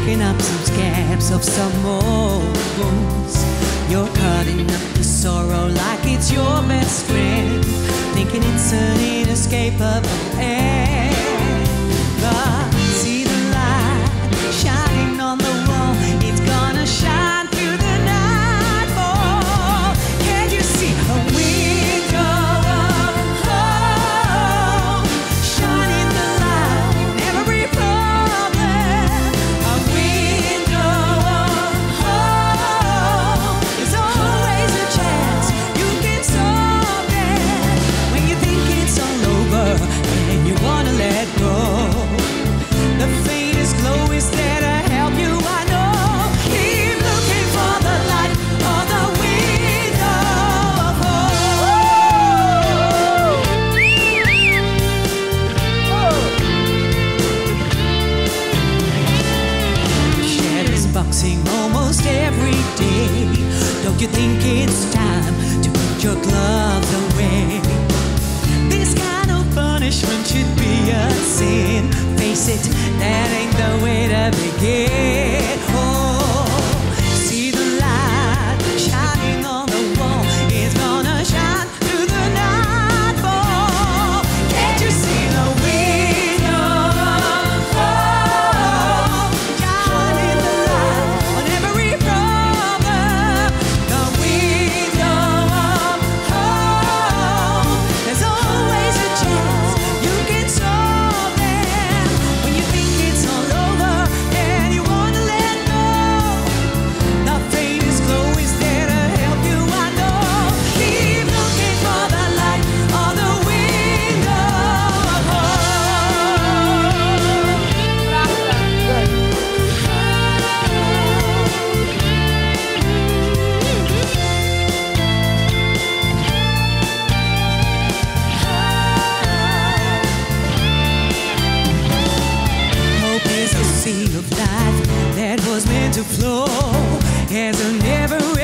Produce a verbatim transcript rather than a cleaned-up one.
picking up some scabs of some old wounds. You're cutting up the sorrow like it's your best friend, thinking it's an inescapable end. But see the light shining on the wall, it's gonna shine through the nightfall. Can't you see a window of hope, shining the light in every problem? A window of hope, there's always a chance you can solve it. When you think it's all over and you wanna let go, the faintest glow is there to help you, I know. Keep looking for the light or the window of hope. Shadows boxing almost every day. Don't you think it's time to put your gloves away? This kind of punishment should be a sin. Face it, that ain't the way to begin. Oh, see the light shining on the wall, it's gonna shine through the nightfall. Can't you see the window of hope, shining the light on every problem? The window of hope, there's always a chance you can solve them. When you think it's all over and you wanna let go, the faintest glow is there to help you, I know. Keep looking for the light or the window of Hope is the sea of life that was meant to flow as a never